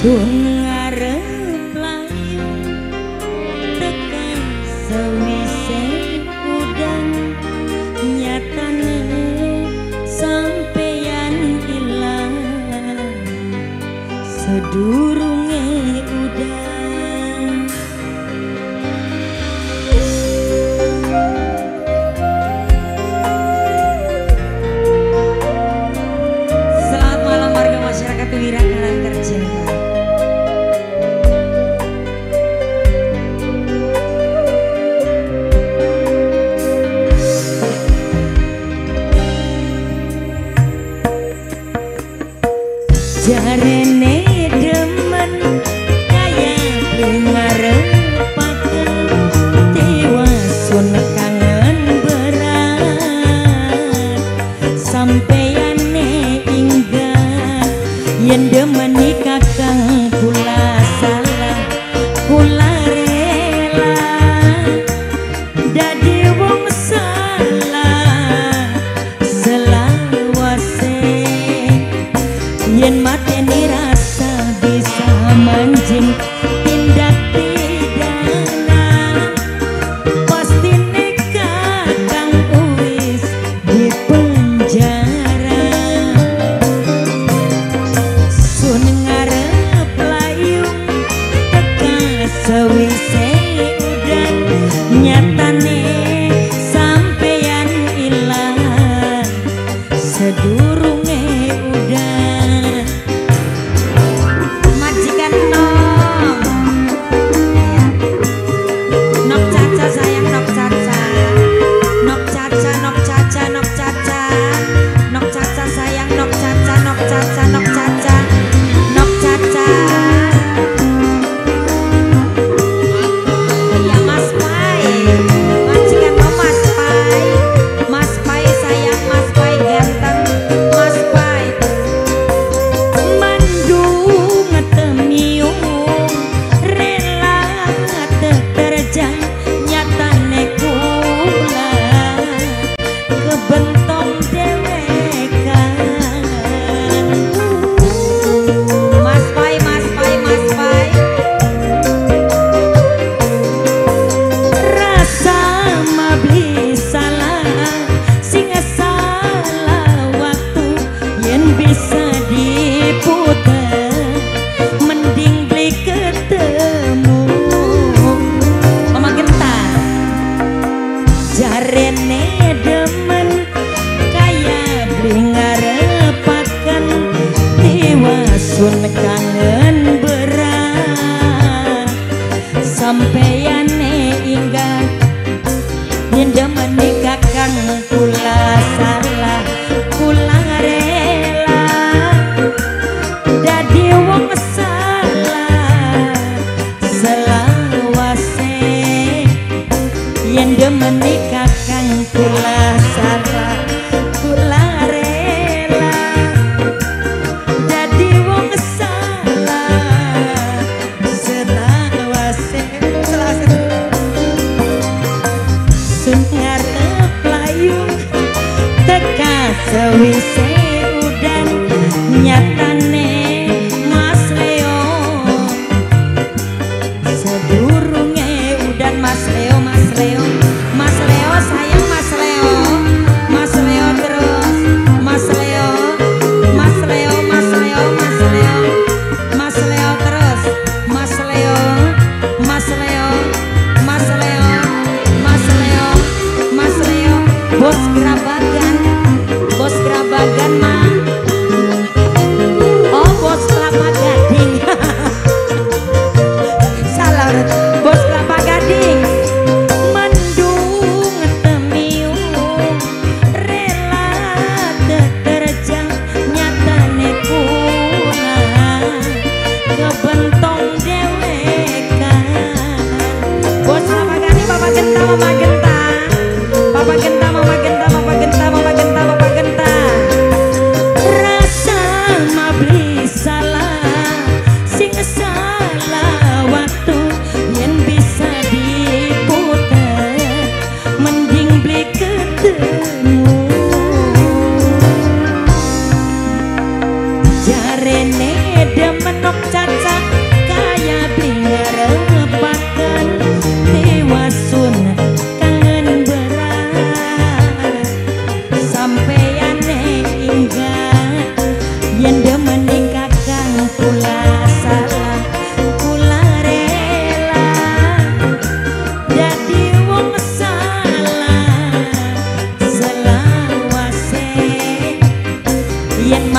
Sun ngarep layu tekan sewise udan nyatane sampeyan ilang sedurunge udan. Selamat malam warga masyarakat Wirakanan tercinta. Jarene demen kaya ngarepaken tiwasun kangen berat sampeyane inggat yen demeni kakang kula salah kula rela dadi wong salah selawase yen mateni rasa bisa mancing tindak pidana pasti nekat kang uwis di penjara. Sun ngarep layung teka sewise udan nyatane sampeyan ilang sedurunge udan. Majikan Nok Caca sayang Nok Caca, Nok Caca, Nok Caca, Nok Caca, Nok Caca sayang Nok Caca, Nok Caca, Nok Caca, Nok Caca. Iya Mas Pai, majikan Mas Pai, Mas Pai sayang Mas Pai ganteng, Mas Pai. Mandung temiung rela terjang nyatane kula kebentong dewekan. Mas Pai, Mas Pai, Mas Pai. Rasa mabli salah sing salah waktu yen bisa diputer mending beli ketemu. Mama Genta jarene demen kaya beli ngarepaken tiwasun kangen berat sampeyane inggat yen demeni kakang kula salah kula rela dadi wong salah selawase yen demeni kakang kula salah kula rela dadi wong salah selawase sun ngarep layung teka sewise udan nyatane Mas Leo sedurunge udan. Mas Leo, Mas Leo, Mas Leo sayang Mas Leo, Mas Leo terus Mas Leo, Mas Leo, Mas Leo, Mas Leo, Mas Leo terus Mas Leo, Mas Leo, Mas Leo, Mas Leo, Mas Leo, bos gerabagan mah. Oh bos kelapa gading salah bos kelapa gading. Mendung temiung rela terjang nyatane kula kebentong dewekan. Bos kelapa gading Bapak Genta, Mama Genta, Bapak Genta, Mama Genta, Bapak Genta, Mama Genta, Bapak Genta. Rasa mabli salah sing salah waktu yen bisa diputer mending beli ketemu. Jarene demen Nok Caca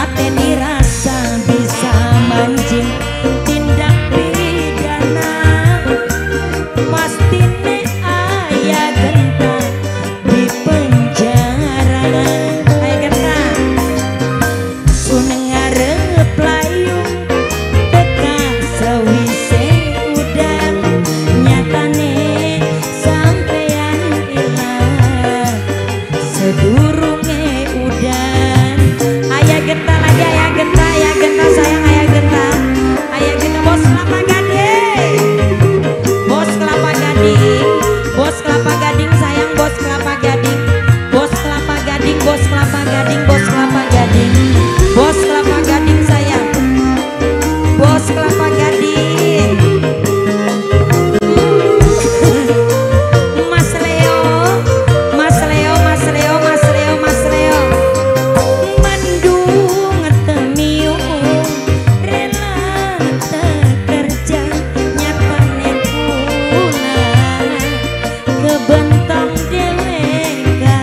mateni rasa bisa mancing tindak pidana pastine aya genta di penjara aya genta suneng ngarep layung teka sewise udan nyatane sampean ilang sedurunge udan aya genta lagi aya genta sayang aya genta bos kelapa gading bos kelapa gading bos kelapa gading sayang bos kelapa gading bos kelapa gading bos kelapa gading bos kelapa gading bos kelapa gading sayang bos kelapa gading Mas Leo Mas Leo Mas Leo Mas Leo Mas Leo mendung temiu rela kerja nyatane pulang kebentang deleka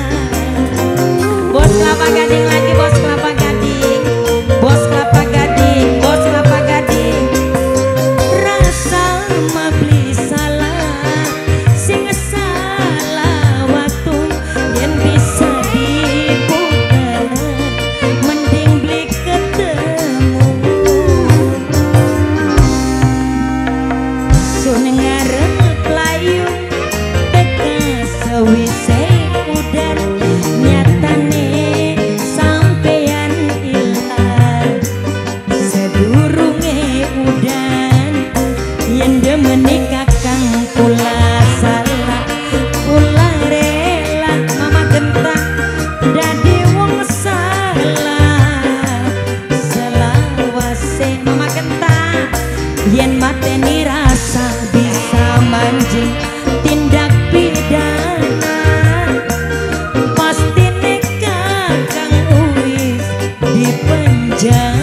bos kelapa gading lagi bos kelapa gading bos kelapa gading bos kelapa gading rasa mah beli salah sing salah waktu yang bisa diputar mending beli ketemu suneng ngarep layung teka sewise udan nyatane sampean ilang sedurunge udan yen demene kakang kula salah kula rela mama genta dadi wong salah selawase mama genta yen mateni rasa bisa mancing tindak pidana pasti kakang wis di penjara